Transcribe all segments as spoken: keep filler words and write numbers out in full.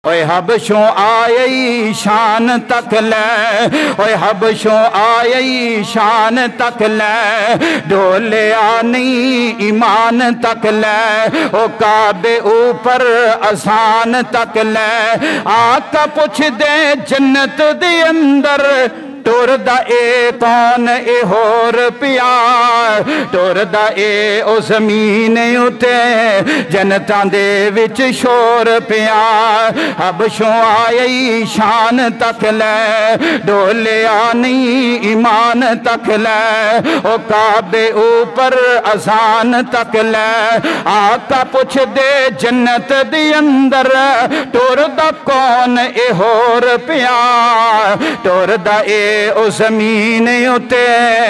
اوے حبشوں آئی شان تک لے، اوے حبشوں آئی شان تک لے، ڈولے آنی ایمان تک لے، او کعبے اوپر آسان تک لے، آقا پوچھ دے جنت دے اندر ٹور دا اے کون اے ہور پیا، ٹور دا اے او زمین اتے جنتاں دے وچ شور پیا، حبشوں آئی شان تک لے، ڈولے آنی ایمان تک لے، او کعبے اوپر اذان تک لے، آقا پوچھ دے جنت دی اندر ٹور دا کون اے ہور پیا، ٹور دا اے او زمین اتے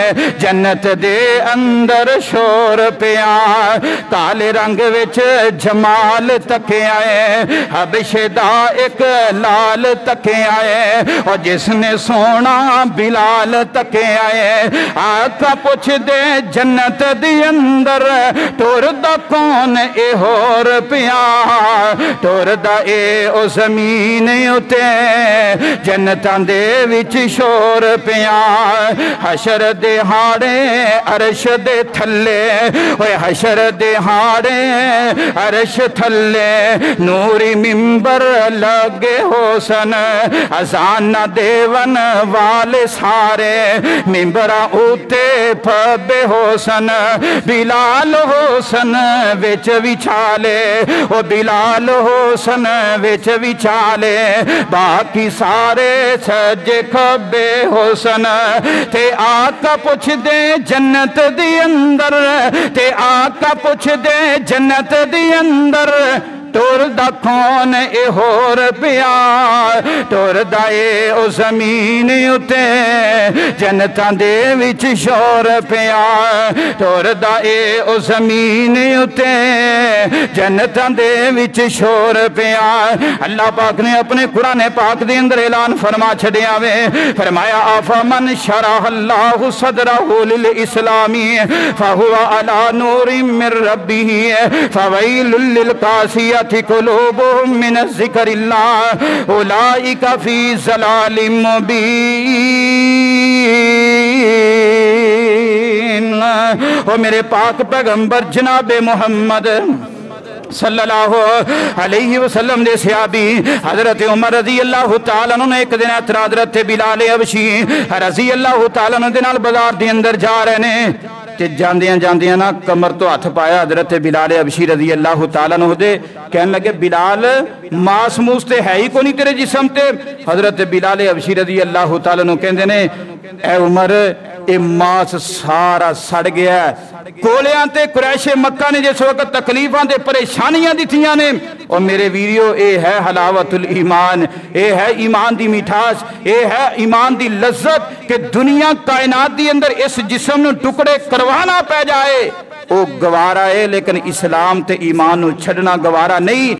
جنت دے اندر شور پیا، کالے رنگ وچ جمال تکے آئے، حبش دا ایک لال تکے آئے، اور جس نے سونا بلال تکے آئے، آقا پوچھ دے جنت دی اندر ٹور دا کون اے ہور پیا، ٹور دا اے او زمین اتے جنتاں دے وچ شور پیا، حشر دے ہاڑے عرش دے تھلے، اوے حشر دے ہاڑے عرش تھلے، نوری ممبر لگے حسن، اذان دیون والے سارے، ممبرہ اوتے پھبے حسن، بلال حسن وچ وچالے، او بلال حسن وچ وچالے، باقی سارے سجے کھبے حسن، تے آقا پوچھ دے جنت دی اندر، تے آقا پوچھ دے جنت دی اندر ٹور دا کون اے ہور پیا، ٹور دا اے او زمین اتے جنتاں دے وچ شور پیا، ٹور دا اے او زمین اتے جنتاں دے وچ شور پیا۔ اللہ پاک نے اپنے قرآن پاک دے اندر اعلان فرما چھڑیا وے، فرمایا آفمن شرح اللہ صدرہ للاسلامی فہو علی نور من ربہ فویل للقاسیہ قلوبهم من الذکر اللہ اولئک فی ضلال مبین۔ او میرے پاک پیغمبر جناب محمد صلی اللہ علیہ وسلم دے صحابی حضرت عمر رضی اللہ تعالیٰ عنہ نے ایک دن اعتراض رہتے بلال حبشی رضی اللہ تعالیٰ عنہ دے نال بازار دی اندر جا رہے نے، تے جاندیاں جاندیاں نا کمر تو ہاتھ پایا حضرت بلال حبشی رضی اللہ تعالیٰ عنہ دے، کہنے لگے بلال ماس موس تے ہے ہی کو نہیں تیرے جسم تے، حضرت بلال حبشی رضی اللہ تعالیٰ عنہ کہندے نے اے عمر اے ماس سارا سڑ گیا ہے، کولیاں تے قریش مکہ نے جس وقت تکلیفاں دے پریشانیاں دیتیاں نے، اور میرے ویڈیو اے ہے حلاوت الایمان، اے ہے ایمان دی میٹھاس، اے ہے ایمان دی لذت کہ دنیا کائنات دی اندر اس جسم نو ٹکڑے کروانا پہ جائے، او گوارا ہے، لیکن اسلام تے ایمان نو چھڑنا گوارا نہیں۔